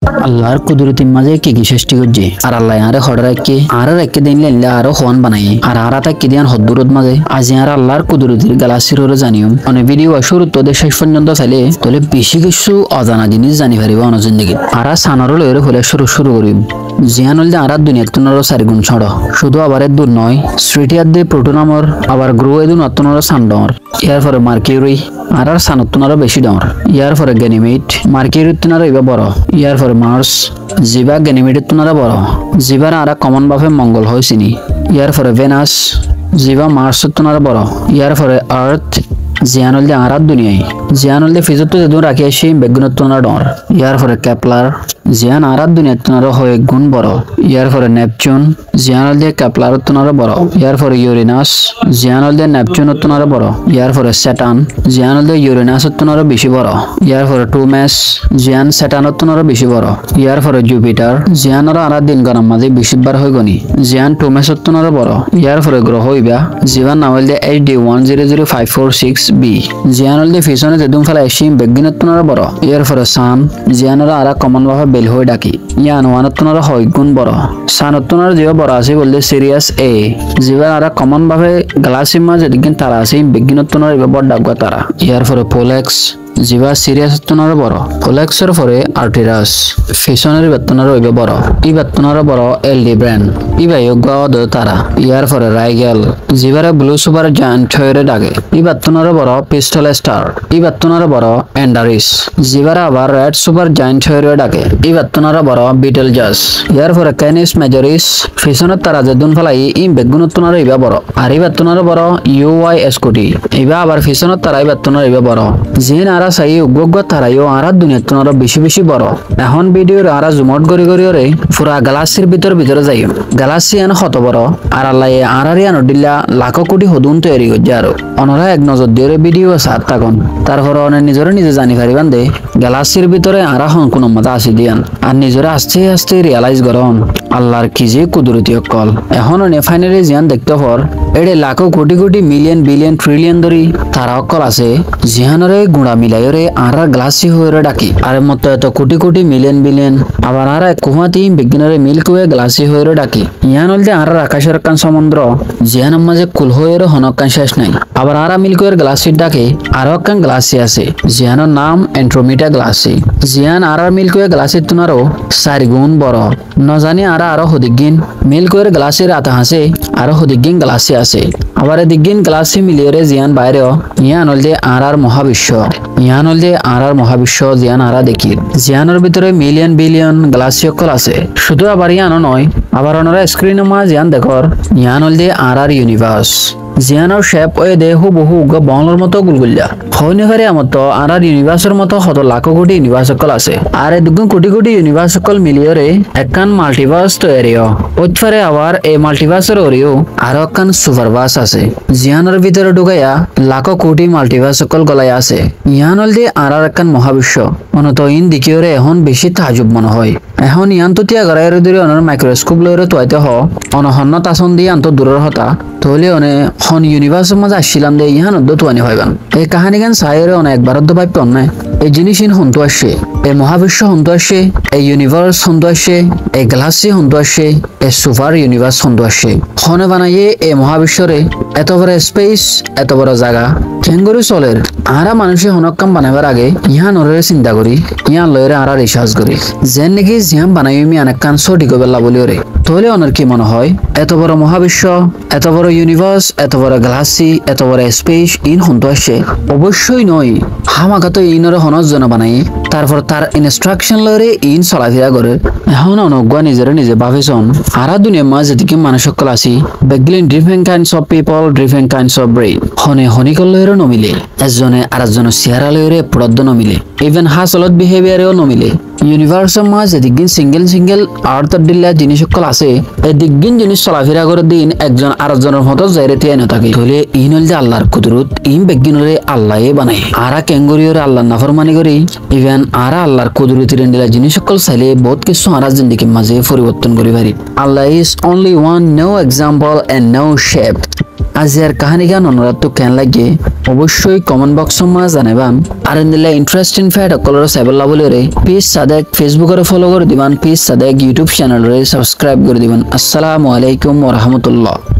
আল্লাহর কুদরতির মাঝে কি কি সৃষ্টি করছে আর আল্লাহ আরে হড় রাখে আর রেখে দিন লেনলে আরো হওয়ান বানাই আর আর তাকে দিয়ান হদ্দুরত মাঝে আজ আর আল্লাহর কুদরতির গ্যালাক্সির ওরে জানিও অনেক ভিডিও শুরু তোদের শেষ পর্যন্ত চাইলে তোলে বেশি কিছু অজানা জিনিস জানি পারিব অন জিন্দগি আর সানর লয়ের হলে শুরু করিম জিয়ান হল যে আর দুনিয়ার তুনারও 4 গুণ ছড় শুধু আবার দূর নয় স্ট্রিটিয়ার দিয়ে প্রোটোনামর আবার গ্রো এদুন অত্তনর সানডর ইয়ার পরে মার্কিউরি আর সানত্তনারও বেশি ডর ইয়ার পরে গ্যানিমেড মার্কিউরির তুনারও এবার বড় ইয়ার পরে মার্স জিবা গ্যানিমেডের তুনারা বড় জিবার আর কমন ভাবে মঙ্গল হয়েছিনি ইয়ার পরে ভেনাস জিবা মার্সের তুনারা বড় ইয়ার পরে আর্থ জিয়ান হল যে আর দুনিয়ায় জিয়ান হল যে ফিজত যেদিন রাখি আসি বেগুনের তুনারা ডর ইয়ার পরে ক্যাপলার জিয়ান আর দুনিয়ার তুনারও হয় গুণ বড় ইয়ার পরে নেপচুন জিয়ান হল যে ক্যাপলারের তুনারা বড় ইয়ার পরে ইউরেনাস জিয়ান হল যে নেপচুনের তুনারা বড় ইয়ার পরে স্যাটার্ন জিয়ান হল যে ইউরেনাসের তুনারও বেশি বড় ইয়ার পরে টুমেস জিয়ান স্যাটার্নের তুনারও বেশি বড় ইয়ার পরে জুপিটার জিয়ানের আর দিন গরম মাঝে বিশুদ্ধবার হয়ে গনি জিয়ান টুমেসের তুনারও বড় ইয়ার পরে গ্রহ হইবা জিয়ান নাম হল যে HD100546b জিয়ান হল যে ফিশনে যেদুম ফেলা এসিম বেগিনের তুনারও বড় ইয়ার পরে সান জিয়ানের আর কমন ভাবে বেল হয়ে ডাকি ইয়ান ওয়ানের তুনারও হয় গুণ বড় সানের তুনার যে বড় আছে বলতে সিরিয়াস এ জিবার আর কমন ভাবে গ্যালাক্সির মাঝে দিন তারা আছে বেগিনের তুনার এবার বড় ডাকবা তারা ইয়ার পরে পোলেক্স জিবা সিরিয়াস তুনার বড় পোলেক্সের পরে আর্টিরাস ফিশনের বেতনার হইবে বড় ই বেতনার বড় এলডি ব্র্যান্ড ইবা যোগ্য তারা ইয়ার পরে রাইগেল জিবারে ব্লু সুপার জায়ান্ট ছয়রে ডাকে ই বেতনার বড় পিস্টল স্টার ই বেতনার বড় এন্ডারিস জিবারে আবার রেড সুপার জায়ান্ট ছয়রে ডাকে ই বেতনার বড় বিটেল জাস ইয়ার পরে ক্যানিস মেজরিস ফিশনের তারা যেদুন ফেলাই ই বেগুনের তুনার ইবা বড় আর ই বেতনার বড় ইউআই স্কুটি ইবা আবার ফিশনের তারা ই বেতনার ইবা বড় জিন আর সাই উগ্র তারাইও আর দুনিয়ার তুনারও বেশি বড় এখন ভিডিওর আর জুমট গড়ি রে পুরা গ্যালাক্সির ভিতরে যাই গ্যালাক্সি এন কত বড় আর আল্লাহ আর দিল্লা লাখ কোটি হদুন তৈরি করছে আর অনরা এক নজর দিয়ে ভিডিও সাত তখন তারপর অনেক নিজে জানি পারিবান দে গ্যালাক্সির ভিতরে আর কোনো মজা আসি দিয়ান আর নিজরে আস্তে রিয়ালাইজ করন আল্লাহর কি যে কুদরতি অকল এখন ফাইনালি জিয়ান দেখতে পর এড়ে লাখ কোটি মিলিয়ন বিলিয়ন ট্রিলিয়ন ধরি তারা অকল আছে জিহানরে গুড়া মিলাই আর গ্লাসি হয়ে ডাকি আর মত এত কোটি মিলিয়ন বিলিয়ন আবার আর কুহাতি বিজ্ঞানের মিল্ক ওয়ে গ্লাসি হয়ে ডাকি ইয়ান হল যে আর আকাশের কান সমুদ্র জিয়ান মাঝে কুল হয়ে হনকান শেষ নাই আবার আর মিল্ক ওয়ের গ্লাসির ডাকে আরো একখান গ্লাসি আছে জিয়ানোর নাম এন্ট্রোমিটা গ্লাসি জিয়ান আর মিল্ক ওয়ে গ্লাসির তুনারও 4 গুণ বড় নজানি আরো হদিগিন মিল্ক ওয়ের গ্লাসির আতা হাসে আরো হদিগিন গ্লাসি আছে আবার এদিগিন গ্লাসি মিলিয়ে জিয়ান বাইরেও ইয়ান হল যে আর মহাবিশ্ব ইয়ান হল যে আর মহাবিশ্ব জিয়ান আরা দেখি জিয়ানের ভিতরে মিলিয়ন বিলিয়ন গ্যালাক্সি অকল আছে শুধু আবার ইয়ানো নয় আবার ওনারা স্ক্রিনে মা জিয়ান দেখর ইয়ান হল যে আর ইউনিভার্স জিয়ানোর শেপ ওয়ে দে বহু বাংলার মতো গুলগুল্লা হইনে পারে আমার তো আর ইউনিভার্সের মতো শত লাখ কোটি ইউনিভার্স সকল আছে আর দুগুণ কোটি ইউনিভার্স সকল মিলিয়ে একখান মাল্টিভার্স তৈরিও ওইফারে আবার এই মাল্টিভার্সের ওরিও আরো একখান সুপারভার্স আছে জিয়ানোর ভিতরে ঢুকাইয়া লাখ কোটি মাল্টিভার্স সকল গলাই আছে ইয়ান হল যে আর একখান মহাবিশ্ব অনত ইন দিকিওরে এখন বেশি তাজুব মনে হয় এখন ইয়ান তো তিয়া গড়াইয়ের দূরে অনার মাইক্রোস্কোপ লইরে তোয়াইতে হ অনহন্ন তাসন দিয়ে আন্ত দূরের হতা তাহলে অনে হন ইউনিভার্সের মাঝে আসছিলাম দে ইহান দোয়ানি হইবান এই কাহানি গান সাইরে অনেক একবার ভাবত অন্যায় এই জিনিস হন্তু আসছে এই মহাবিশ্ব হন্তু আসছে এই ইউনিভার্স হন্তু আসছে এই গ্যালাক্সি হন্তু আসছে এই সুপার ইউনিভার্স হন্তু আসছে হনে বানাইয়ে এই মহাবিশ্বরে এত বড় স্পেস এত বড় জায়গা কেঙ্গুরি চলের আরা মানুষে হনকাম বানাইবার আগে ইহান ওরে চিন্তা করি ইহান লয়রে আরা রিসার্চ করি যেন নাকি জিয়াম বানাই আমি অনেক কান সঠিক বেলা বলি ওরে তাহলে অনেক কি মনে হয় এত বড় মহাবিশ্ব এত বড় ইউনিভার্স এত বড় গ্যালাক্সি এত বড় স্পেস ইন হন্তু আসছে অবশ্যই নয় হামাকাতো ইনরে হনর জন্য বানাই তারপর তার ইনস্ট্রাকশন লয়রে ইন চলাফেরা করে এখন অনজ্ঞা নিজে ভাবিছন আরা দুনিয়ার মাঝে যেদিকে মানুষ সকল আছি বেগলিন different kinds of people different kinds of brain হনিকল লয়রে নমিলে এজনে আরেকজনের চেহারা লয়রে প্রদ্য নমিলে ইভেন হাসলত বিহেভিয়ারেও নমিলে ইউনিভার্সের মাঝে যেদিকিন সিঙ্গেল আর্থর দিল্লা জিনিস সকল আছে এদিকিন জিনিস চলাফেরা করে দিন একজন আরেকজনের মতো যাইরে তিয়াই নাথাকে তাহলে ইন হল যে আল্লাহর কুদরত ইন বেগিনরে আল্লাহে বানায় আরা ক্যাঙ্গুরিওরে আল্লাহর নাফরমানি করি ইভেন আরা আল্লাহর কুদরতের দিলা জিনিস সকল চাইলে বহুত কিছু আরা জিন্দিগির মাঝে পরিবর্তন করি পারি Allah is only one no example and no shape আজিয়ার কাহিনী গান অনুরাধ তো কেন লাগে অবশ্যই কমেন্ট বক্স মা জানাবান আর দিলে ইন্টারেস্টিং ফ্যাট অকলর সাইবল্লা বলে রে প্লিজ সাদেক ফেসবুকে ফলো করে দিবান প্লিজ সাদেক ইউটিউব চ্যানেল রে সাবস্ক্রাইব করে দিবান আসসালামু আলাইকুম ওয়া রাহমাতুল্লাহ।